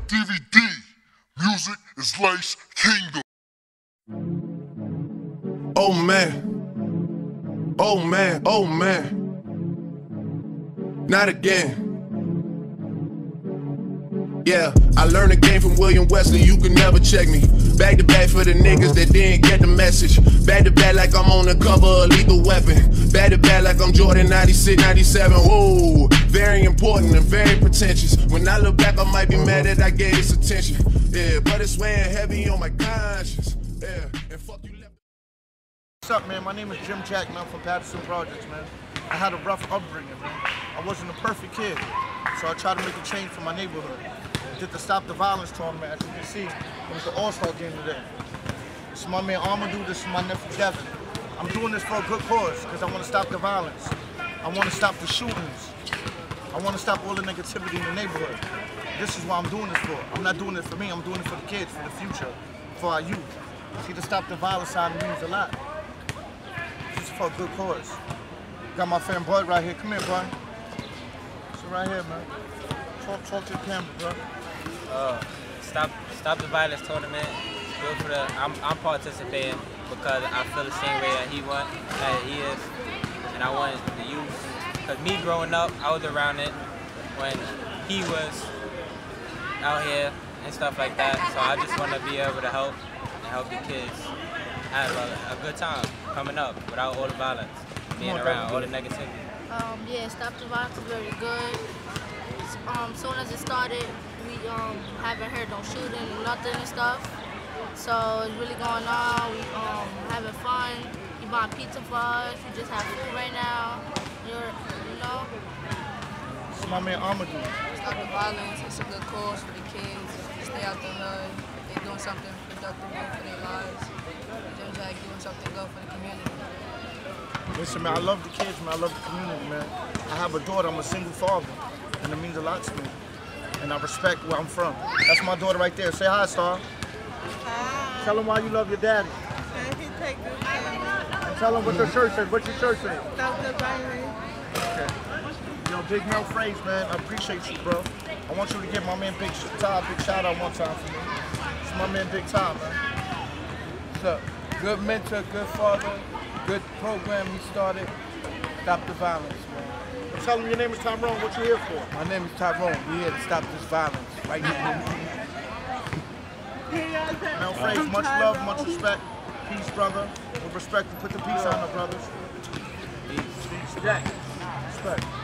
DVD. Music is life's kingdom. Oh man, oh man, oh man. Not again. Yeah, I learned the game from William Wesley, you can never check me. Back to back for the niggas that didn't get the message. Back to back like I'm on the cover of Lethal Weapon. Back to back like I'm Jordan 96, 97. Whoa, very important and very pretentious. When I look back, I might be mad that I gave this attention. Yeah, but it's weighing heavy on my conscience. Yeah, and fuck you left. What's up, man? My name is Jim Jackman. I'm from Patterson Projects, man. I had a rough upbringing, man. I wasn't a perfect kid, so I tried to make a change for my neighborhood. Did the Stop the Violence tournament, as you can see. It was the All-Star game today. This is my man Amadou, this is my nephew Devin. I'm doing this for a good cause, because I want to stop the violence. I want to stop the shootings. I want to stop all the negativity in the neighborhood. This is what I'm doing this for. I'm not doing it for me, I'm doing it for the kids, for the future, for our youth. See, to stop the violence side means a lot. This is for a good cause. Got my friend Bud right here. Come here, Bud. Sit right here, man. Talk to the camera, bro. Stop the Violence tournament. Good for the. I'm participating because I feel the same way that he is, and I want the youth. Because me growing up, I was around it when he was out here and stuff like that. So I just want to be able to help the kids have a good time coming up without all the violence, being around all the negativity. Yeah, Stop the Violence is very good. Soon as it started, we haven't heard no shooting, nothing and stuff. So it's really going on. We having fun. You buying pizza for us. We just have food right now. You know. This is my man Amadou. Stop the violence. It's a good cause for the kids. Stay out the hood. They're doing something productive good for their lives. Jim Jack doing something good for the community. Listen, man, I love the kids, man. I love the community, man. I have a daughter. I'm a single father. And it means a lot to me. And I respect where I'm from. That's my daughter right there. Say hi, Star. Hi. Tell him why you love your daddy. He take good care of me. And tell him what your shirt says. What's your shirt say? Stop the violence. Okay. Yo, Big Mel Phrase, man. I appreciate you, bro. I want you to give my man Big Todd a big shout out one time for me. It's my man Big Todd, man. What's up? Good mentor, good father, good program he started. Stop the violence, man. Tell him your name is Tyrone. What you here for? My name is Tyrone. We're here to stop this violence right now. Mel Phrase, much love, much respect. Peace, brother. With respect, put the peace on the brothers. Peace. Jack. Respect.